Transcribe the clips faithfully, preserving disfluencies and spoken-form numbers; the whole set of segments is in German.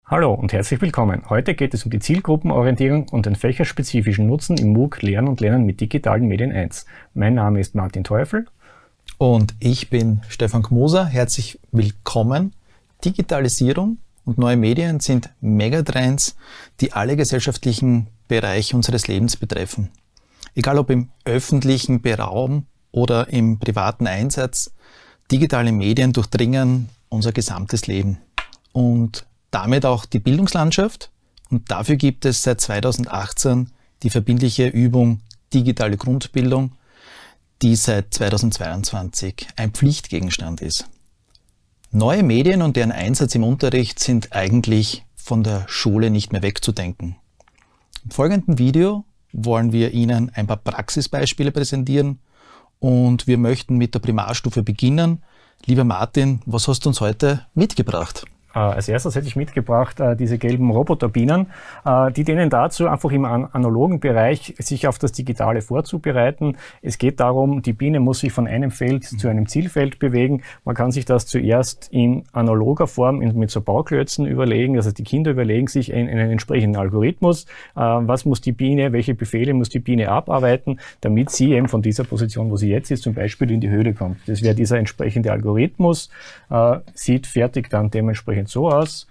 Hallo und herzlich willkommen. Heute geht es um die Zielgruppenorientierung und den fächerspezifischen Nutzen im MOOC Lernen und Lernen mit digitalen Medien eins. Mein Name ist Martin Teufel. Und ich bin Stefan Gmoser. Herzlich willkommen. Digitalisierung und neue Medien sind Megatrends, die alle gesellschaftlichen Bereiche unseres Lebens betreffen. Egal ob im öffentlichen Raum oder im privaten Einsatz, digitale Medien durchdringen unser gesamtes Leben und damit auch die Bildungslandschaft. Und dafür gibt es seit zweitausendachtzehn die verbindliche Übung Digitale Grundbildung, die seit zweitausendzweiundzwanzig ein Pflichtgegenstand ist. Neue Medien und deren Einsatz im Unterricht sind eigentlich von der Schule nicht mehr wegzudenken. Im folgenden Video wollen wir Ihnen ein paar Praxisbeispiele präsentieren und wir möchten mit der Primarstufe beginnen. Lieber Martin, was hast du uns heute mitgebracht? Als erstes hätte ich mitgebracht äh, diese gelben Roboterbienen, äh, die dienen dazu, einfach im an analogen Bereich sich auf das Digitale vorzubereiten. Es geht darum, die Biene muss sich von einem Feld mhm. zu einem Zielfeld bewegen. Man kann sich das zuerst in analoger Form in, mit so Bauklötzen überlegen. Also die Kinder überlegen sich in, in einen entsprechenden Algorithmus, äh, was muss die Biene, welche Befehle muss die Biene abarbeiten, damit sie eben von dieser Position, wo sie jetzt ist, zum Beispiel in die Höhle kommt. Das wäre dieser entsprechende Algorithmus, äh, sieht fertig dann dementsprechend so aus.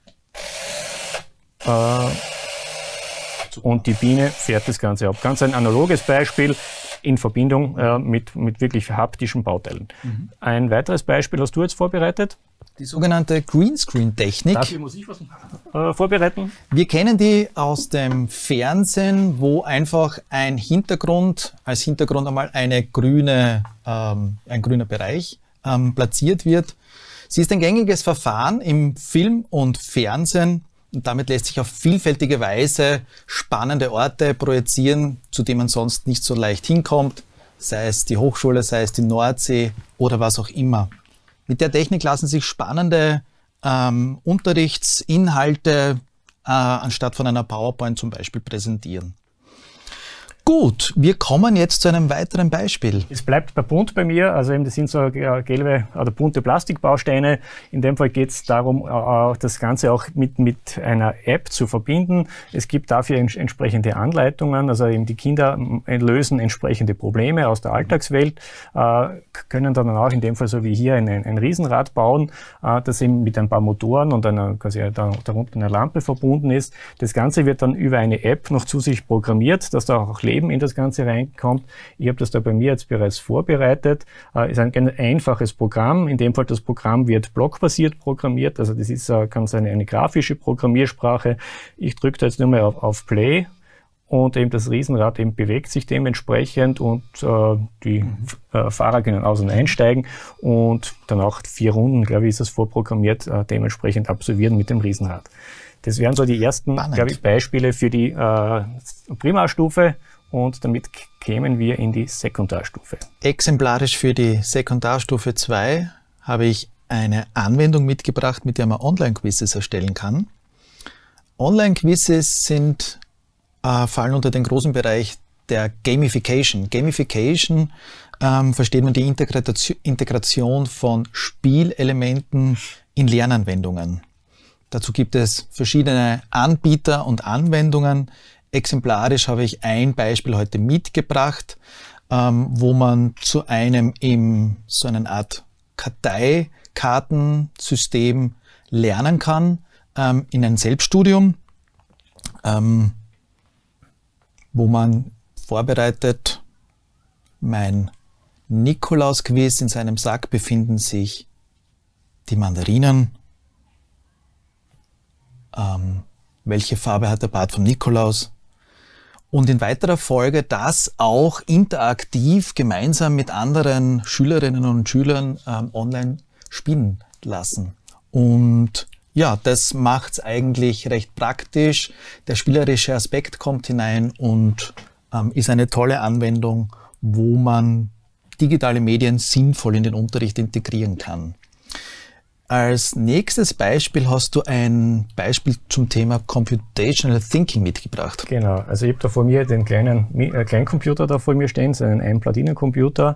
Äh, und die Biene fährt das Ganze ab. Ganz ein analoges Beispiel in Verbindung äh, mit, mit wirklich haptischen Bauteilen. Mhm. Ein weiteres Beispiel hast du jetzt vorbereitet? Die sogenannte Greenscreen-Technik. Dafür muss ich was äh, vorbereiten. Wir kennen die aus dem Fernsehen, wo einfach ein Hintergrund, als Hintergrund einmal eine grüne, ähm, ein grüner Bereich ähm, platziert wird. Sie ist ein gängiges Verfahren im Film und Fernsehen und damit lässt sich auf vielfältige Weise spannende Orte projizieren, zu denen man sonst nicht so leicht hinkommt, sei es die Hochschule, sei es die Nordsee oder was auch immer. Mit der Technik lassen sich spannende ähm, Unterrichtsinhalte äh, anstatt von einer PowerPoint zum Beispiel präsentieren. Gut, wir kommen jetzt zu einem weiteren Beispiel. Es bleibt bei bunt bei mir, also eben das sind so gelbe oder bunte Plastikbausteine. In dem Fall geht es darum, das Ganze auch mit, mit einer App zu verbinden. Es gibt dafür entsprechende Anleitungen, also eben die Kinder lösen entsprechende Probleme aus der Alltagswelt, können dann auch in dem Fall so wie hier ein, ein Riesenrad bauen, das eben mit ein paar Motoren und einer, quasi darunter einer Lampe verbunden ist. Das Ganze wird dann über eine App noch zusätzlich programmiert, dass da auch in das Ganze reinkommt. Ich habe das da bei mir jetzt bereits vorbereitet. Es ist ein ganz einfaches Programm. In dem Fall das Programm wird blockbasiert programmiert. Also das ist ganz eine, eine grafische Programmiersprache. Ich drücke da jetzt nur mal auf, auf Play und eben das Riesenrad eben bewegt sich dementsprechend und äh, die äh, Fahrer können aus- und einsteigen und dann auch vier Runden, glaube ich, ist das vorprogrammiert, äh, dementsprechend absolvieren mit dem Riesenrad. Das wären so die ersten, glaube ich, Beispiele für die äh, Primarstufe. Und damit kämen wir in die Sekundarstufe. Exemplarisch für die Sekundarstufe zwei habe ich eine Anwendung mitgebracht, mit der man Online-Quizzes erstellen kann. Online-Quizzes sind, äh, fallen unter den großen Bereich der Gamification. Gamification ähm, versteht man die Integration, Integration von Spielelementen in Lernanwendungen. Dazu gibt es verschiedene Anbieter und Anwendungen. Exemplarisch habe ich ein Beispiel heute mitgebracht, ähm, wo man zu einem im so eine Art Karteikartensystem lernen kann, ähm, in ein Selbststudium, ähm, wo man vorbereitet, mein Nikolaus-Quiz, in seinem Sack befinden sich die Mandarinen. Ähm, welche Farbe hat der Bart von Nikolaus? Und in weiterer Folge das auch interaktiv gemeinsam mit anderen Schülerinnen und Schülern ähm, online spielen lassen. Und ja, das macht es eigentlich recht praktisch. Der spielerische Aspekt kommt hinein und ähm, ist eine tolle Anwendung, wo man digitale Medien sinnvoll in den Unterricht integrieren kann. Als nächstes Beispiel hast du ein Beispiel zum Thema Computational Thinking mitgebracht. Genau, also ich habe da vor mir den kleinen äh, Kleincomputer da vor mir stehen, so einen Ein-Platinen-Computer.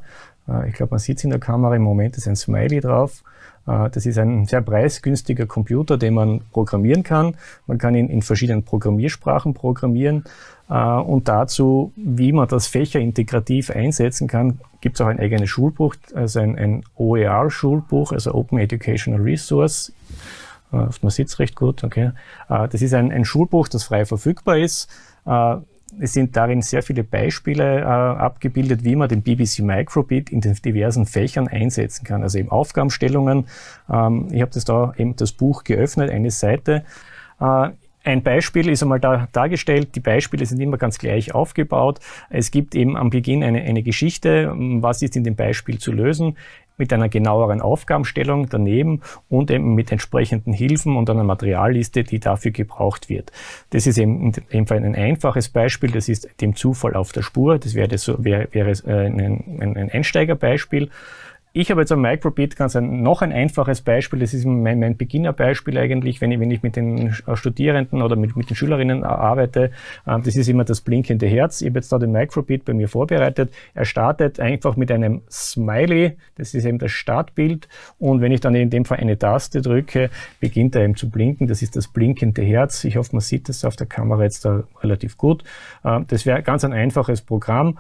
Ich glaube, man sieht es in der Kamera, im Moment ist ein Smiley drauf. Das ist ein sehr preisgünstiger Computer, den man programmieren kann. Man kann ihn in verschiedenen Programmiersprachen programmieren. Und dazu, wie man das fächerintegrativ einsetzen kann, gibt es auch ein eigenes Schulbuch, also ein, ein O E R-Schulbuch, also Open Educational Resource. Man sieht es recht gut, okay. Das ist ein, ein Schulbuch, das frei verfügbar ist. Es sind darin sehr viele Beispiele äh, abgebildet, wie man den B B C Microbit in den diversen Fächern einsetzen kann. Also eben Aufgabenstellungen. Ähm, ich habe das da eben das Buch geöffnet, eine Seite. Äh, Ein Beispiel ist einmal da dargestellt. Die Beispiele sind immer ganz gleich aufgebaut. Es gibt eben am Beginn eine, eine Geschichte, was ist in dem Beispiel zu lösen, mit einer genaueren Aufgabenstellung daneben und eben mit entsprechenden Hilfen und einer Materialliste, die dafür gebraucht wird. Das ist eben in dem Fall ein einfaches Beispiel, das ist dem Zufall auf der Spur. Das wäre, so, wäre, wäre ein, ein Einsteigerbeispiel. Ich habe jetzt am Microbit ganz ein, noch ein einfaches Beispiel, das ist mein, mein Beginnerbeispiel eigentlich, wenn ich, wenn ich mit den Studierenden oder mit, mit den Schülerinnen arbeite. Das ist immer das blinkende Herz. Ich habe jetzt da den Microbit bei mir vorbereitet. Er startet einfach mit einem Smiley, das ist eben das Startbild, und wenn ich dann in dem Fall eine Taste drücke, beginnt er eben zu blinken. Das ist das blinkende Herz. Ich hoffe, man sieht das auf der Kamera jetzt da relativ gut. Das wäre ganz ein einfaches Programm,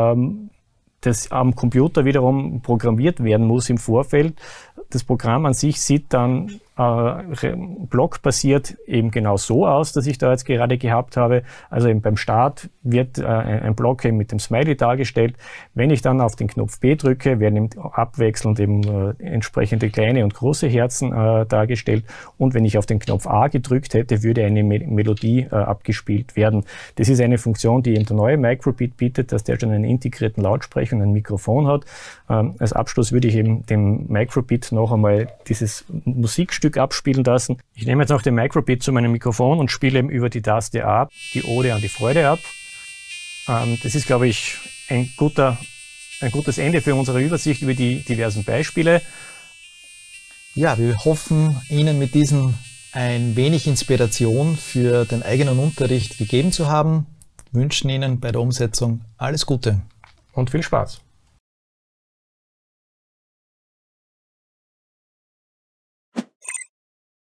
das am Computer wiederum programmiert werden muss im Vorfeld. Das Programm an sich sieht dann äh, blockbasiert eben genau so aus, dass ich da jetzt gerade gehabt habe. Also eben beim Start wird äh, ein Block eben mit dem Smiley dargestellt. Wenn ich dann auf den Knopf B drücke, werden eben abwechselnd eben äh, entsprechende kleine und große Herzen äh, dargestellt. Und wenn ich auf den Knopf A gedrückt hätte, würde eine Me Melodie äh, abgespielt werden. Das ist eine Funktion, die eben der neue Microbit bietet, dass der schon einen integrierten Lautsprecher und ein Mikrofon hat. Ähm, als Abschluss würde ich eben dem Microbit noch einmal dieses Musikstück abspielen lassen. Ich nehme jetzt noch den Microbit zu meinem Mikrofon und spiele eben über die Taste A die Ode an die Freude ab. Ähm, das ist, glaube ich, ein, guter, ein gutes Ende für unsere Übersicht über die diversen Beispiele. Ja, wir hoffen, Ihnen mit diesem ein wenig Inspiration für den eigenen Unterricht gegeben zu haben. Wir wünschen Ihnen bei der Umsetzung alles Gute. Und viel Spaß.